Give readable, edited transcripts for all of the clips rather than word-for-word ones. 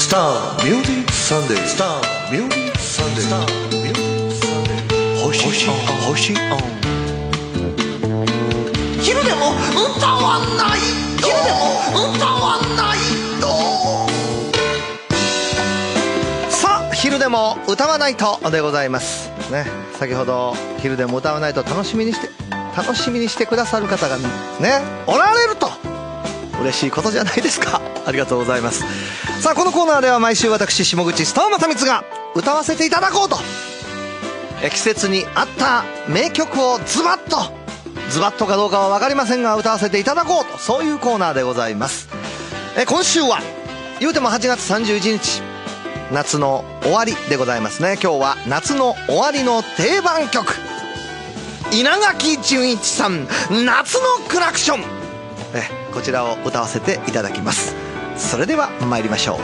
スターミュージックサンデー、スターミュージックサンデー、スターミュージックサンデー、星オン昼でも歌わないと、昼でも歌わないと。 さあ昼でも歌わないとでございますね。先ほど昼でも歌わないと楽しみにしてくださる方がねおられると嬉しいことじゃないですか。ありがとうございます。さあこのコーナーでは毎週私下口スター正光が歌わせていただこうと、季節に合った名曲をズバッとかどうかは分かりませんが歌わせていただこうと、そういうコーナーでございます。今週は言うても8月31日夏の終わりでございますね。今日は夏の終わりの定番曲、稲垣潤一さん夏のクラクション、こちらを歌わせていただきます。それでは参りましょう。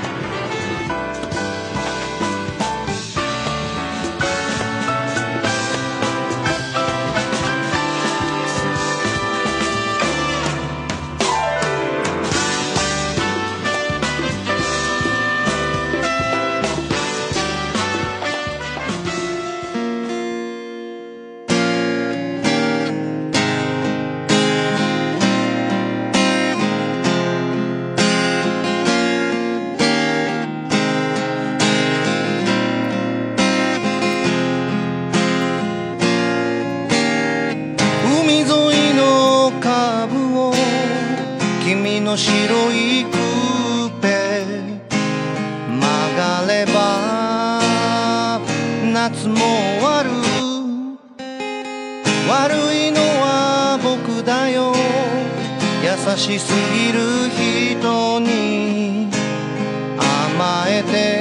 君の白いクーペ曲がれば夏も終わる、悪いのは僕だよ、優しすぎる人に甘え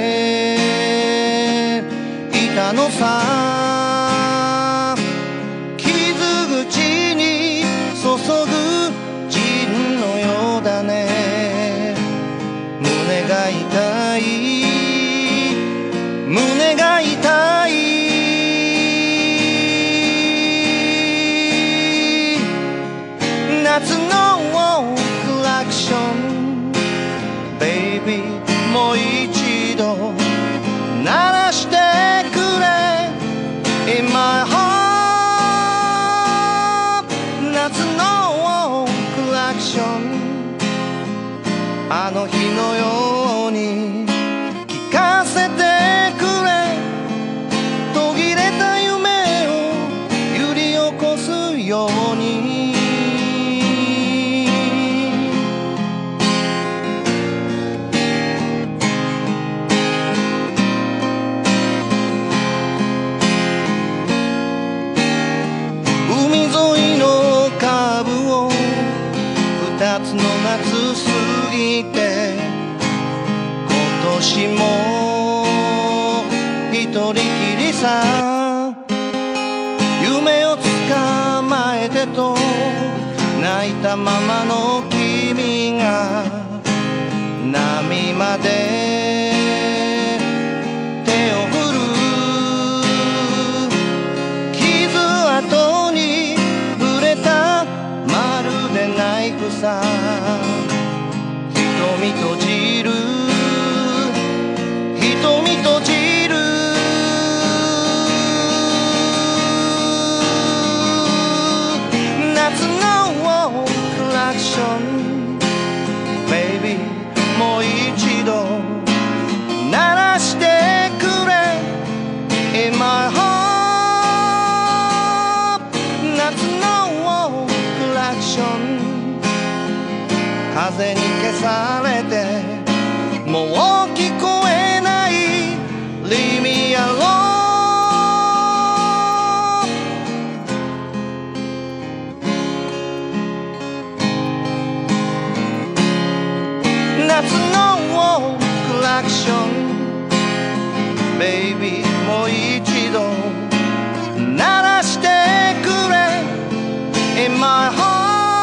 ていたのさ、傷口に注ぐだね、胸が痛い胸が痛い、夏のクラクションベイビーもう一度鳴らしてくれ In my heart、 夏のクラクションあの日のように聞かせてくれ、途切れた夢を揺り起こすように、海沿いのカーブを二つの夏過ぎて、今年も一人きりさ、夢を捕まえてと泣いたままの君が波まで手を振る、傷跡に触れたまるでナイフさ、瞳閉じる瞳閉じる、夏のクラクションベイビーもう一度鳴らしてくれ In my heart、 夏のクラクション風に消されてもう聞こえない Leave me alone、 夏のクラクションベイビーもう一度鳴らしてくれ In my heart、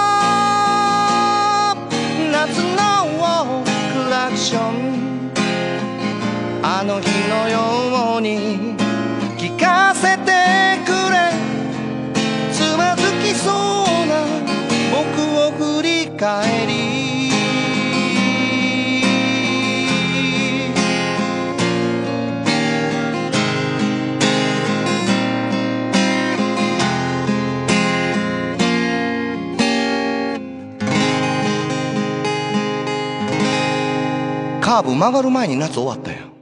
夏のクラクションあの日のように聞かせてくれ、つまずきそうな僕を振り返り、 カーブ曲がる前に夏終わったやん。